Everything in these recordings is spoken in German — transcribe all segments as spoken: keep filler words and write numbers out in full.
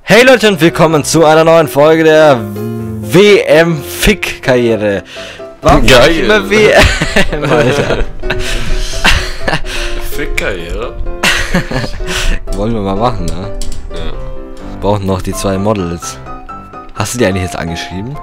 Hey Leute und willkommen zu einer neuen Folge der W M-Fick-Karriere. Warum Geil. ich immer W M, Alter? Fick-Karriere? Wollen wir mal machen, ne? Ja. Wir brauchen noch die zwei Models. Hast du die eigentlich jetzt angeschrieben?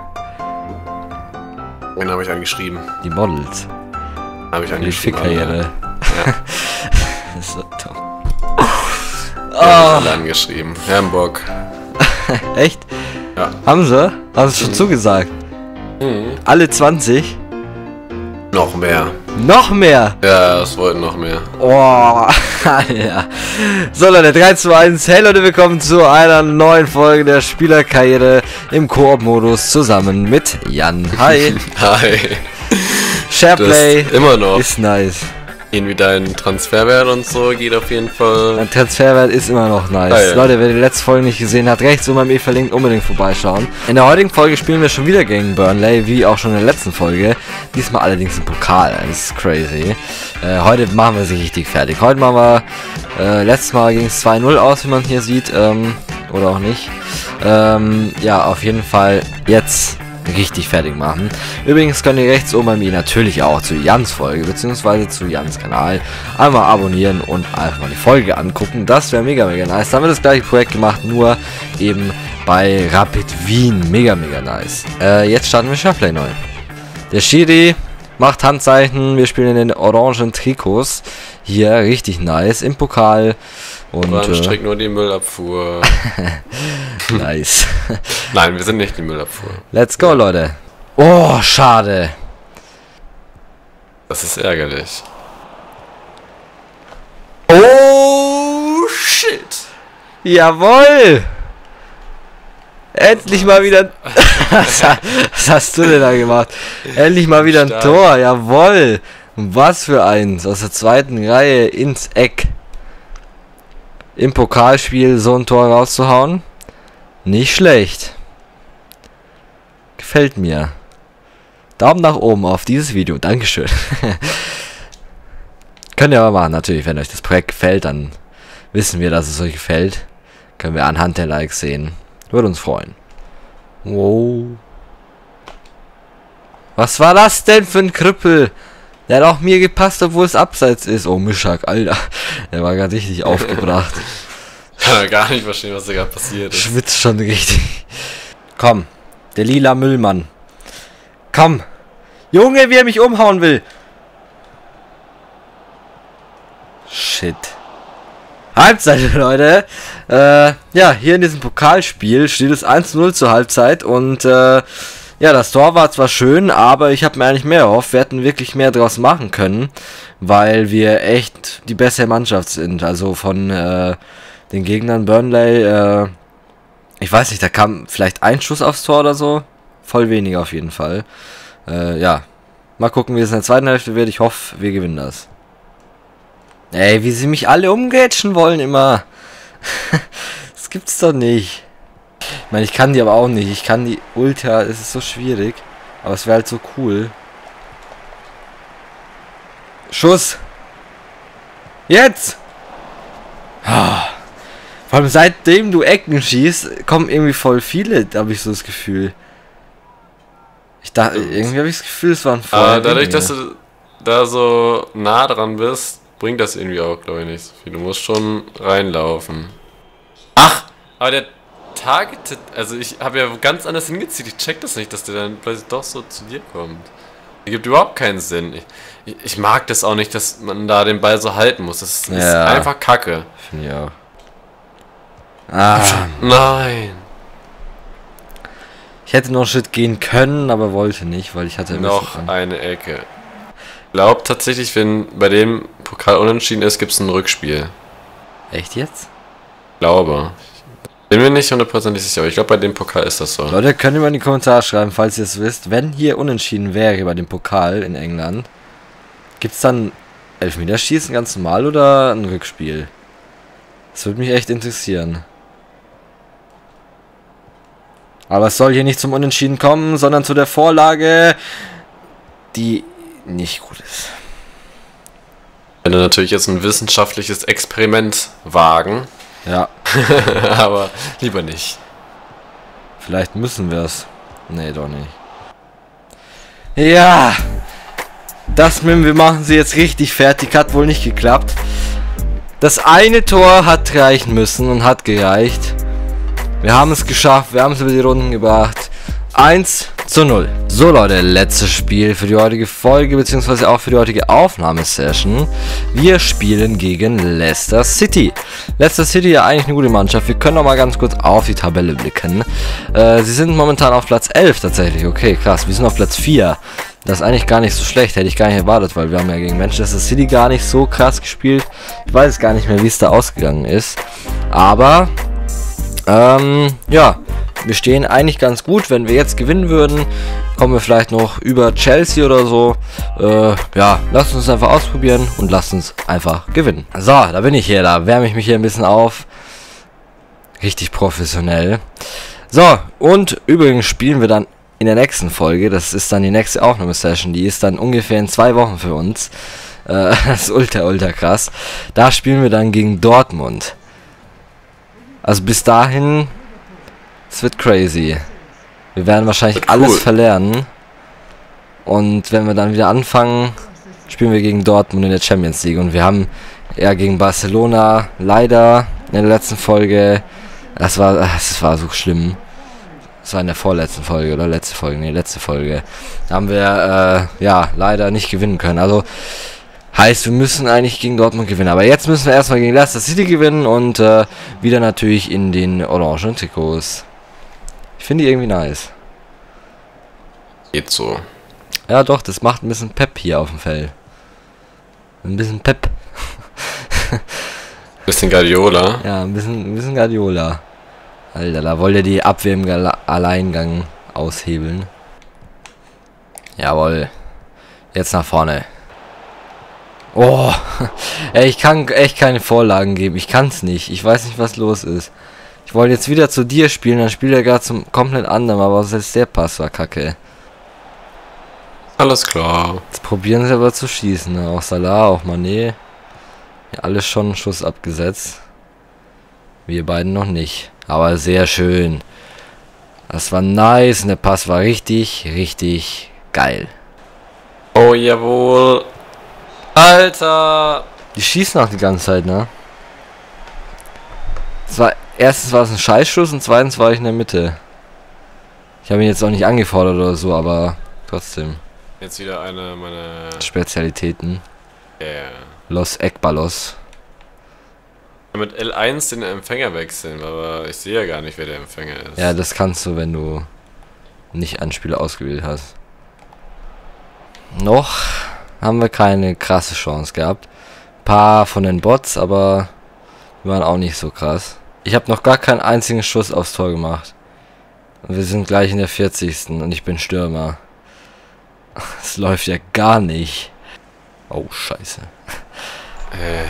Wen habe ich angeschrieben? Die Models. Habe ich Die angeschrieben. Fick-Karriere. Ja. Das ist so dumm. Oh. Ja, alle angeschrieben. Hamburg. Echt? Ja. Haben sie? Haben sie schon Mhm. zugesagt? Mhm. Alle zwanzig? Noch mehr. Noch mehr? Ja, es wollten noch mehr. Oh, ja. So Leute, drei, zwei, eins. Hey Leute, willkommen zu einer neuen Folge der Spielerkarriere im Koop-Modus zusammen mit Jan. Hi. Hi. Shareplay Das immer noch. ist nice. Irgendwie dein Transferwert und so geht auf jeden Fall. Mein Transferwert ist immer noch nice. Ah, ja. Leute, wer die letzte Folge nicht gesehen hat, rechts oben beim E verlinkt, unbedingt vorbeischauen. In der heutigen Folge spielen wir schon wieder gegen Burnley, wie auch schon in der letzten Folge. Diesmal allerdings im Pokal, das ist crazy. Äh, heute machen wir sie richtig fertig. Heute machen wir, äh, letztes Mal ging es zwei null aus, wie man hier sieht, ähm, oder auch nicht. Ähm, ja, auf jeden Fall jetzt richtig fertig machen. Übrigens könnt ihr rechts oben bei mir natürlich auch zu Jans Folge beziehungsweise zu Jans Kanal einmal abonnieren und einfach mal die Folge angucken. Das wäre mega mega nice. Da haben wir das gleiche Projekt gemacht, nur eben bei Rapid Wien. Mega mega nice. Äh, jetzt starten wir Shareplay neu. Der Schiri macht Handzeichen. Wir spielen in den orangen Trikots. Hier richtig nice im Pokal. Und Orange äh, trägt nur die Müllabfuhr. nice. Nein, wir sind nicht die Müllabfuhr. Let's go, Leute. Oh, schade. Das ist ärgerlich. Oh, shit. Jawohl. Endlich mal wieder... was, ha- was hast du denn da gemacht? Endlich mal wieder ein Stark. Tor. Jawohl. Und was für eins. Aus der zweiten Reihe ins Eck. Im Pokalspiel so ein Tor rauszuhauen. Nicht schlecht. Gefällt mir. Daumen nach oben auf dieses Video. Dankeschön. Könnt ihr aber machen, natürlich. Wenn euch das Projekt gefällt, dann wissen wir, dass es euch gefällt. Können wir anhand der Likes sehen. Würde uns freuen. Wow. Was war das denn für ein Krüppel? Der hat auch mir gepasst, obwohl es abseits ist. Oh, Mischak, Alter. Der war gerade richtig aufgebracht. Kann gar nicht verstehen, was da gerade passiert ist. Schwitzt schon richtig. Komm. Der lila Müllmann. Komm. Junge, wie er mich umhauen will. Shit. Halbzeit, Leute. Äh, ja, hier in diesem Pokalspiel steht es eins zu null zur Halbzeit. Und, äh, ja, das Tor war zwar schön, aber ich habe mir eigentlich mehr erhofft. Wir hätten wirklich mehr draus machen können, weil wir echt die bessere Mannschaft sind. Also von, äh, den Gegnern Burnley, äh, ich weiß nicht, da kam vielleicht ein Schuss aufs Tor oder so. Voll weniger auf jeden Fall. Äh, ja. Mal gucken, wie es in der zweiten Hälfte wird. Ich hoffe, wir gewinnen das. Ey, wie sie mich alle umgrätschen wollen immer. Das gibt's doch nicht. Ich meine, ich kann die aber auch nicht. Ich kann die Ultra, es ist so schwierig. Aber es wäre halt so cool. Schuss. Jetzt. Ah. Vor allem seitdem du Ecken schießt, kommen irgendwie voll viele, habe ich so das Gefühl. Ich dachte, irgendwie habe ich das Gefühl, es waren voll Aber dadurch, wenige. dass du da so nah dran bist, bringt das irgendwie auch, glaube ich, nicht so viel. Du musst schon reinlaufen. Ach, aber der targetet, also ich habe ja ganz anders hingezielt. Ich check das nicht, dass der dann plötzlich doch so zu dir kommt. Das gibt überhaupt keinen Sinn. Ich, ich, ich mag das auch nicht, dass man da den Ball so halten muss. Das ist, das Ja. ist einfach Kacke. Finde ich auch. Ah, Nein. ich hätte noch einen Schritt gehen können, aber wollte nicht, weil ich hatte ein Noch bisschen- eine Ecke. Ich glaube tatsächlich, wenn bei dem Pokal unentschieden ist, gibt es ein Rückspiel. Echt jetzt? Glaube. Bin mir nicht hundertprozentig sicher, aber ich glaube, bei dem Pokal ist das so. Leute, könnt ihr mal in die Kommentare schreiben, falls ihr es wisst. Wenn hier unentschieden wäre bei dem Pokal in England, gibt es dann Elfmeterschießen ganz normal oder ein Rückspiel? Das würde mich echt interessieren. Aber es soll hier nicht zum Unentschieden kommen, sondern zu der Vorlage, die nicht gut ist. Wenn wir natürlich jetzt ein wissenschaftliches Experiment wagen. Ja. Aber lieber nicht. Vielleicht müssen wir es. Nee, doch nicht. Ja. Das mit wir machen sie jetzt richtig fertig. Hat wohl nicht geklappt. Das eine Tor hat reichen müssen und hat gereicht. Wir haben es geschafft. Wir haben es über die Runden gebracht. eins zu null. So Leute, letztes Spiel für die heutige Folge, beziehungsweise auch für die heutige Aufnahmesession. Wir spielen gegen Leicester City. Leicester City ja eigentlich eine gute Mannschaft. Wir können noch mal ganz kurz auf die Tabelle blicken. Äh, sie sind momentan auf Platz elf tatsächlich. Okay, krass. Wir sind auf Platz vier. Das ist eigentlich gar nicht so schlecht. Hätte ich gar nicht erwartet, weil wir haben ja gegen Manchester City gar nicht so krass gespielt. Ich weiß gar nicht mehr, wie es da ausgegangen ist. Aber, ähm, ja. Wir stehen eigentlich ganz gut. Wenn wir jetzt gewinnen würden, kommen wir vielleicht noch über Chelsea oder so. Äh, ja, lasst uns einfach ausprobieren und lasst uns einfach gewinnen. So, da bin ich hier. Da wärme ich mich hier ein bisschen auf. Richtig professionell. So, und übrigens spielen wir dann in der nächsten Folge. Das ist dann die nächste Aufnahmesession. Die ist dann ungefähr in zwei Wochen für uns. Äh, das ist ultra, ultra krass. Da spielen wir dann gegen Dortmund. Also bis dahin... Es wird crazy. Wir werden wahrscheinlich cool. alles verlernen. Und wenn wir dann wieder anfangen, spielen wir gegen Dortmund in der Champions League. Und wir haben ja gegen Barcelona leider in der letzten Folge, das war, das war so schlimm. Das war in der vorletzten Folge oder letzte Folge, nee, letzte Folge. Da haben wir äh, ja leider nicht gewinnen können. Also heißt, wir müssen eigentlich gegen Dortmund gewinnen. Aber jetzt müssen wir erstmal gegen Leicester City gewinnen und äh, wieder natürlich in den orangen Trikots. Ich finde die irgendwie nice. Geht so. Ja doch, das macht ein bisschen Pep hier auf dem Feld. Ein bisschen Pep. Bisschen Guardiola. Ja, ein bisschen, ein bisschen Guardiola. Alter, da wollte die Abwehr im Gala Alleingang aushebeln. Jawohl. Jetzt nach vorne. Oh, ey, ich kann echt keine Vorlagen geben. Ich kann's nicht. Ich weiß nicht, was los ist. Ich wollte jetzt wieder zu dir spielen, dann spielt er gerade zum komplett anderen, aber selbst der Pass war kacke. Alles klar. Jetzt probieren sie aber zu schießen, ne? Auch Salah, auch Mané. Ja, alles schon einen Schuss abgesetzt. Wir beiden noch nicht. Aber sehr schön. Das war nice und der Pass war richtig, richtig geil. Oh, jawohl. Alter! Die schießen auch die ganze Zeit, ne? Das war, erstens war es ein Scheißschuss und zweitens war ich in der Mitte. Ich habe ihn jetzt auch nicht angefordert oder so, aber trotzdem. Jetzt wieder eine meiner Spezialitäten. Yeah. Los Ekbalos. Mit L eins den Empfänger wechseln, aber ich sehe ja gar nicht, wer der Empfänger ist. Ja, das kannst du, wenn du nicht Anspieler ausgewählt hast. Noch haben wir keine krasse Chance gehabt. Ein paar von den Bots, aber die waren auch nicht so krass. Ich habe noch gar keinen einzigen Schuss aufs Tor gemacht. Und wir sind gleich in der vierzigsten und ich bin Stürmer. Es läuft ja gar nicht. Oh, scheiße. Äh.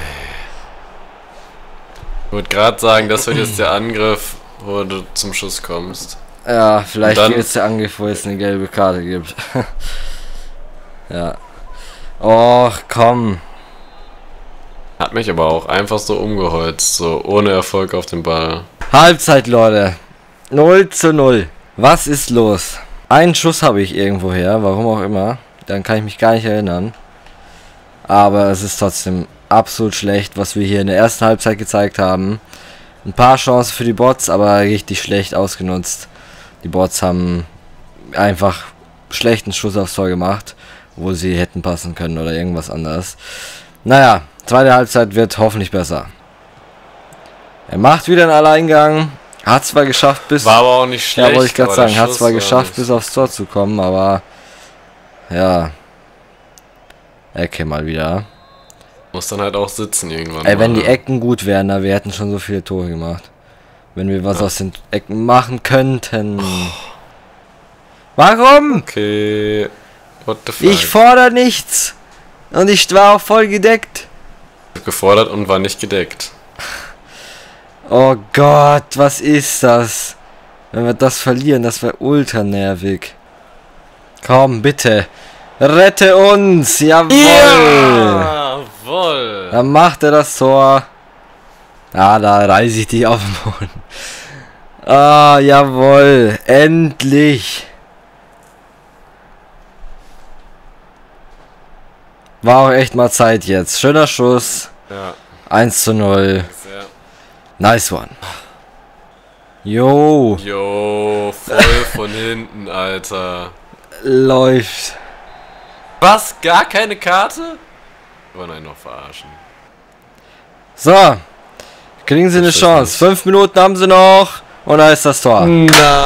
Ich wollte gerade sagen, das wird jetzt der Angriff, wo du zum Schuss kommst. Ja, vielleicht dann, jetzt der Angriff, wo es eine gelbe Karte gibt. Ja. Och, komm. Hat mich aber auch einfach so umgeholzt, so ohne Erfolg auf den Ball. Halbzeit, Leute. null zu null. Was ist los? Einen Schuss habe ich irgendwo her, warum auch immer. Dann kann ich mich gar nicht erinnern. Aber es ist trotzdem absolut schlecht, was wir hier in der ersten Halbzeit gezeigt haben. Ein paar Chancen für die Bots, aber richtig schlecht ausgenutzt. Die Bots haben einfach schlechten Schuss aufs Tor gemacht, wo sie hätten passen können oder irgendwas anderes. Naja, zweite Halbzeit wird hoffentlich besser. Er macht wieder einen Alleingang. Hat zwar geschafft bis... War aber auch nicht schlecht. Ja, wollte ich gerade sagen. Hat zwar geschafft bis aufs Tor zu kommen, aber... Ja. Ecke mal wieder. Muss dann halt auch sitzen irgendwann. Ey, wenn mal. die Ecken gut wären, na, wir hätten schon so viele Tore gemacht. Wenn wir was Ja. aus den Ecken machen könnten. Oh. Warum? Okay. What the fuck? Ich fordere nichts. Und ich war auch voll gedeckt. Ich hab gefordert und war nicht gedeckt. Oh Gott, was ist das? Wenn wir das verlieren, das wäre ultra nervig. Komm, bitte. Rette uns. Jawohl. Jawohl. Dann macht er das Tor. Ah, da reiße ich dich auf den Boden. Ah, jawohl. Endlich. War auch echt mal Zeit jetzt. Schöner Schuss. Ja. eins zu null. Sehr. Nice one. Jo. Jo, voll von hinten, Alter. Läuft. Was? Gar keine Karte? Oh nein, noch verarschen. So. Kriegen sie eine Chance. Fünf Minuten haben sie noch. Und da ist das Tor. Nein.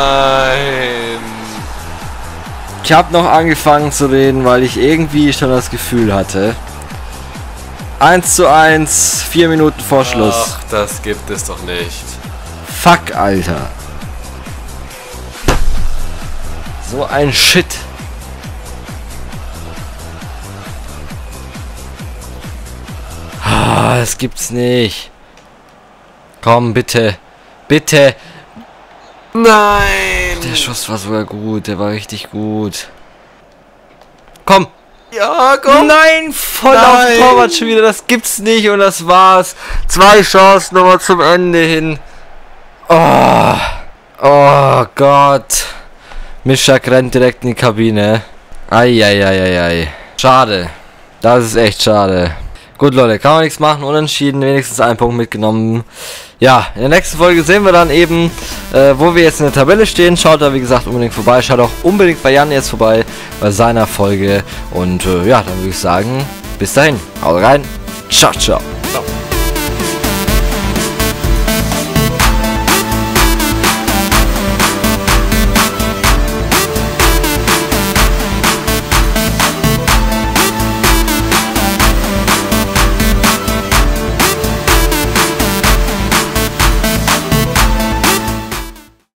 Ich habe noch angefangen zu reden, weil ich irgendwie schon das Gefühl hatte. eins zu eins, vier Minuten vor Schluss. Ach, das gibt es doch nicht. Fuck, Alter. So ein Shit. Ah, das gibt's nicht. Komm, bitte. Bitte. Nein. Der Schuss war sogar gut. Der war richtig gut. Komm. Ja, komm. Nein, voll Nein. auf den Torwart schon wieder. Das gibt's nicht und das war's. Zwei Chancen nochmal zum Ende hin. Oh. Oh Gott. Mischak rennt direkt in die Kabine. Eieieiei. Schade. Das ist echt schade. Gut, Leute, kann man nichts machen. Unentschieden, wenigstens einen Punkt mitgenommen. Ja, in der nächsten Folge sehen wir dann eben, äh, wo wir jetzt in der Tabelle stehen. Schaut da, wie gesagt, unbedingt vorbei. Schaut auch unbedingt bei Jan jetzt vorbei, bei seiner Folge. Und äh, ja, dann würde ich sagen, bis dahin. Haut rein. Ciao, ciao. Ciao.